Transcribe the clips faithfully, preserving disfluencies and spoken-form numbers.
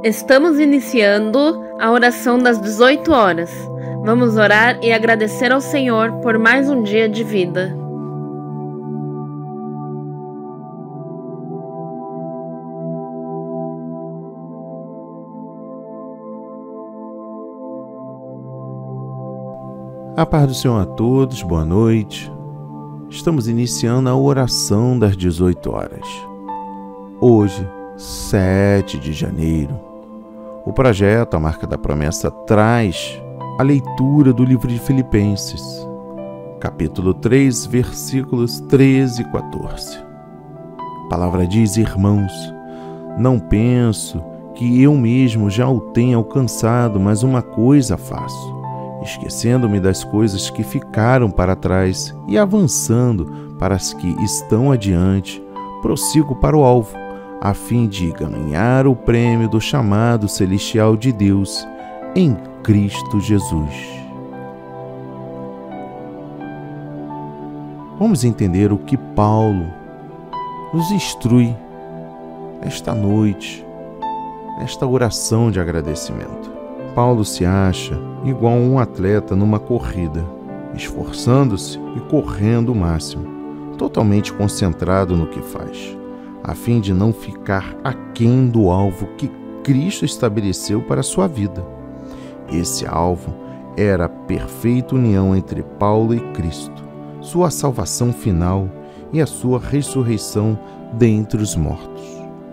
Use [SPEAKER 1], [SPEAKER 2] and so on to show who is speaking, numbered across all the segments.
[SPEAKER 1] Estamos iniciando a oração das dezoito horas. Vamos orar e agradecer ao Senhor por mais um dia de vida.
[SPEAKER 2] A paz do Senhor a todos, boa noite. Estamos iniciando a oração das dezoito horas. Hoje, sete de janeiro, o projeto A Marca da Promessa traz a leitura do livro de Filipenses, capítulo três, versículos treze e quatorze. A palavra diz: irmãos, não penso que eu mesmo já o tenha alcançado, mas uma coisa faço, esquecendo-me das coisas que ficaram para trás e avançando para as que estão adiante, prossigo para o alvo, a fim de ganhar o prêmio do chamado celestial de Deus em Cristo Jesus. Vamos entender o que Paulo nos instrui esta noite, nesta oração de agradecimento. Paulo se acha igual a um atleta numa corrida, esforçando-se e correndo o máximo, totalmente concentrado no que faz, a fim de não ficar aquém do alvo que Cristo estabeleceu para a sua vida. Esse alvo era a perfeita união entre Paulo e Cristo, sua salvação final e a sua ressurreição dentre os mortos.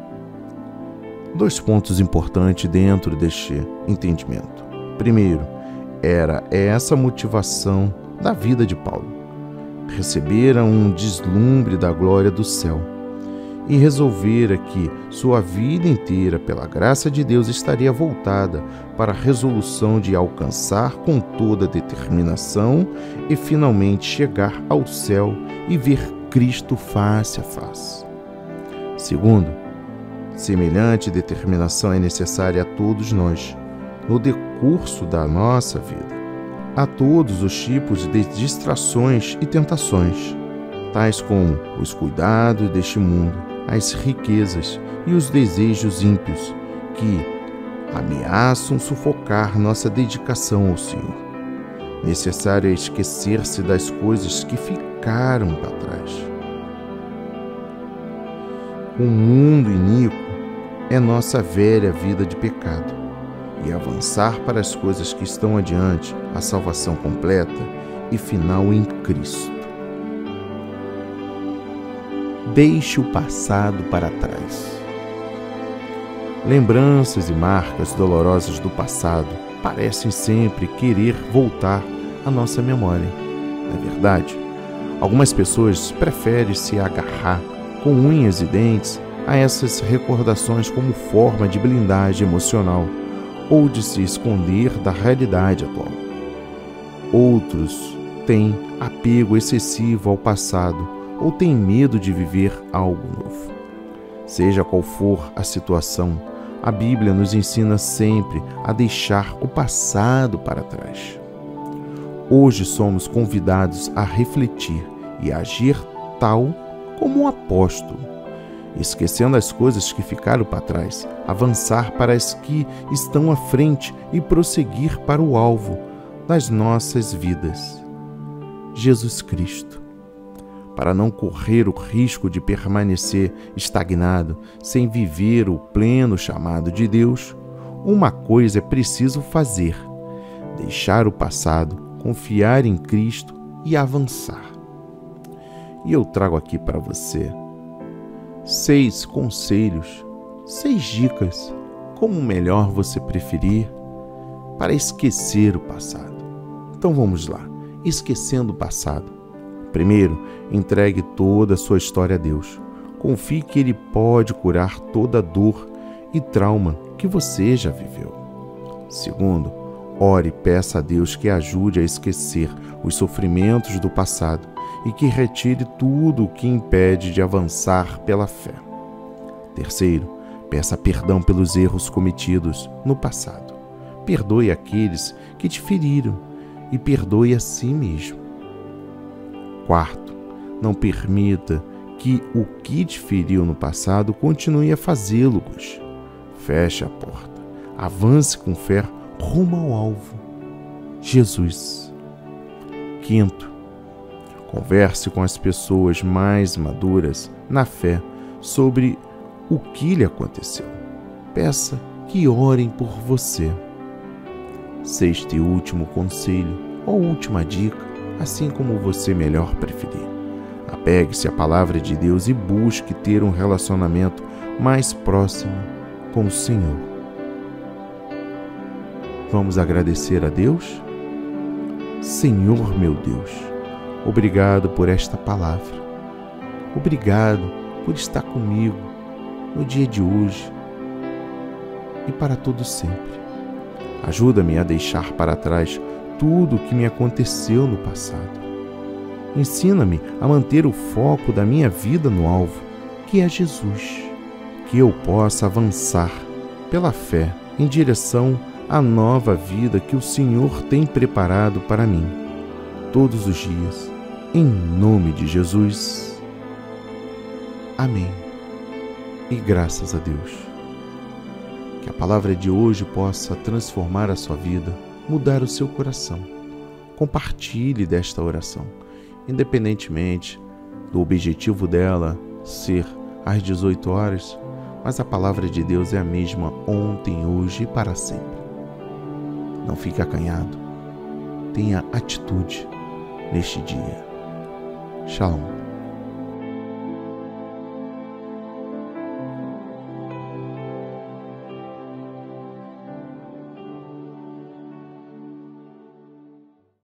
[SPEAKER 2] Dois pontos importantes dentro deste entendimento. Primeiro, era essa motivação da vida de Paulo. Recebera um deslumbre da glória do céu e resolvera que sua vida inteira, pela graça de Deus, estaria voltada para a resolução de alcançar com toda determinação e finalmente chegar ao céu e ver Cristo face a face. Segundo, semelhante determinação é necessária a todos nós, no decurso da nossa vida, a todos os tipos de distrações e tentações, tais como os cuidados deste mundo, as riquezas e os desejos ímpios, que ameaçam sufocar nossa dedicação ao Senhor. Necessário é esquecer-se das coisas que ficaram para trás. O mundo iníquo é nossa velha vida de pecado, e avançar para as coisas que estão adiante, a salvação completa e final em Cristo. Deixe o passado para trás. Lembranças e marcas dolorosas do passado parecem sempre querer voltar à nossa memória. Não é verdade? Algumas pessoas preferem se agarrar com unhas e dentes a essas recordações como forma de blindagem emocional ou de se esconder da realidade atual. Outros têm apego excessivo ao passado ou têm medo de viver algo novo. Seja qual for a situação, a Bíblia nos ensina sempre a deixar o passado para trás. Hoje somos convidados a refletir e agir tal como um apóstolo, esquecendo as coisas que ficaram para trás, avançar para as que estão à frente e prosseguir para o alvo das nossas vidas, Jesus Cristo. Para não correr o risco de permanecer estagnado, sem viver o pleno chamado de Deus, uma coisa é preciso fazer: deixar o passado, confiar em Cristo e avançar. E eu trago aqui para você seis conselhos, seis dicas, como melhor você preferir, para esquecer o passado. Então vamos lá, esquecendo o passado. Primeiro, entregue toda a sua história a Deus. Confie que Ele pode curar toda a dor e trauma que você já viveu. Segundo, ore e peça a Deus que ajude a esquecer os sofrimentos do passado e que retire tudo o que impede de avançar pela fé. Terceiro, peça perdão pelos erros cometidos no passado. Perdoe aqueles que te feriram e perdoe a si mesmo. Quarto, não permita que o que te feriu no passado continue a fazê-lo. Feche a porta. Avance com fé rumo ao alvo, Jesus. Quinto, converse com as pessoas mais maduras na fé sobre o que lhe aconteceu. Peça que orem por você. Sexto e último conselho, ou última dica, assim como você melhor preferir. Apegue-se à palavra de Deus e busque ter um relacionamento mais próximo com o Senhor. Vamos agradecer a Deus? Senhor meu Deus, obrigado por esta palavra. Obrigado por estar comigo no dia de hoje e para todo sempre. Ajuda-me a deixar para trás tudo o que me aconteceu no passado. Ensina-me a manter o foco da minha vida no alvo, que é Jesus. Que eu possa avançar pela fé em direção à nova vida que o Senhor tem preparado para mim, todos os dias, em nome de Jesus. Amém. E graças a Deus. Que a palavra de hoje possa transformar a sua vida, mudar o seu coração. Compartilhe desta oração, independentemente do objetivo dela ser às dezoito horas, mas a palavra de Deus é a mesma ontem, hoje e para sempre. Não fique acanhado. Tenha atitude neste dia. Shalom.